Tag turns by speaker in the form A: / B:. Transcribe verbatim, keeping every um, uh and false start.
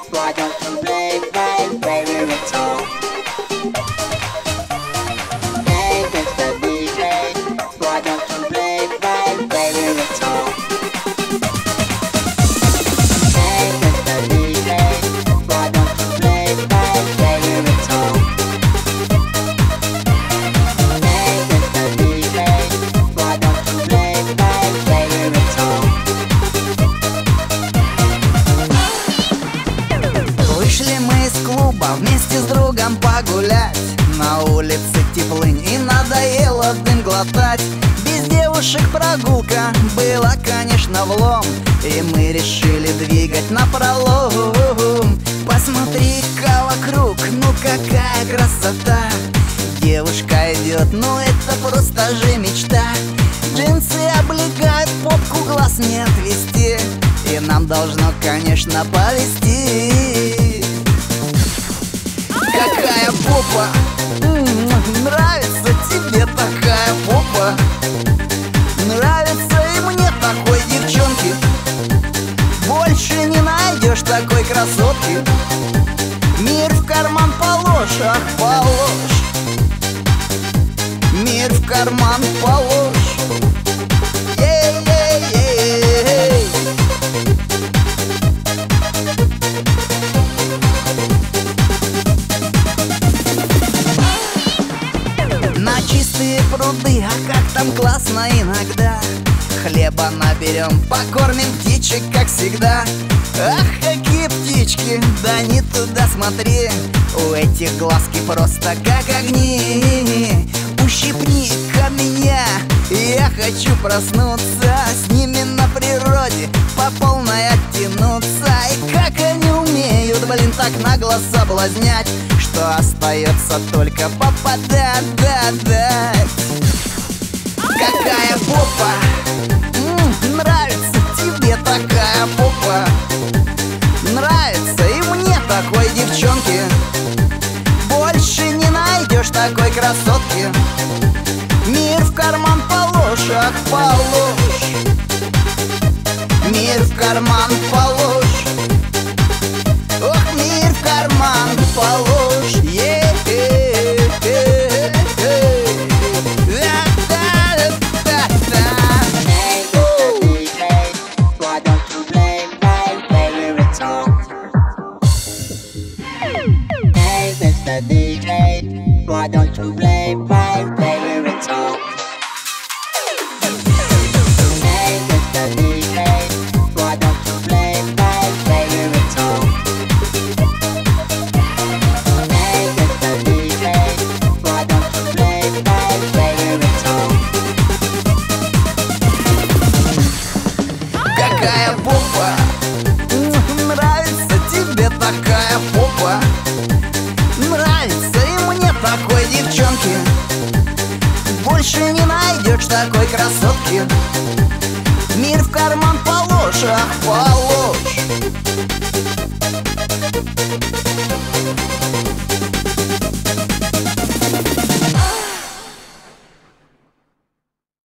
A: Why don't you play, play, play with it all? Hey, mister D J, why don't you play, play, play with it all? Hey, mister D J, why don't you play, play, play with it all? Hey, mister D J, why don't you play, play, play with it all?
B: Вышли мы из клуба вместе с другом погулять. На улице теплынь и надоело дым глотать. Без девушек прогулка была, конечно, влом, и мы решили двигать напролом. Посмотри-ка вокруг, ну какая красота. Девушка идет, ну это просто же мечта. Джинсы облегают попку, глаз не отвести, и нам должно, конечно, повезти. Какая попа! М-м, нравится тебе такая попа? Нравится и мне такой девчонки. Больше не найдешь такой красотки. Мир в карман положь, ах, положь. Мир в карман положь. Ей-ей-ей-ей. На чистые пруды, а как там классно иногда. Хлеба наберем, покормим птичек, как всегда. Ах, какие птички, да не туда смотри. У этих глазки просто как огни. Ущипни-ка меня, я хочу проснуться. С ними на природе по полной оттянуться. И как они умеют, блин, так нагло соблазнять, что остается только попадать, да, да. Какая попа! М-м, нравится тебе такая попа? Нравится и мне такой девчонки. Больше не найдешь такой красотки. Мир в карман положь, ах, положь. Мир в карман положь. Ох, мир в карман положь. Е-е-е-е-е. Да-да-да-да-да.
A: Hey, mister D J, why don't you play, play, play with it all? Hey, mister D J, why don't you play, play, play with it all? Hey, mister D J, why don't you play, play, play with it all?
B: Какая попа! Нравится тебе такая попа? Нравится и мне такой девчонки. Больше не найдешь такой красотки. Мир в карман положь, ах, положь.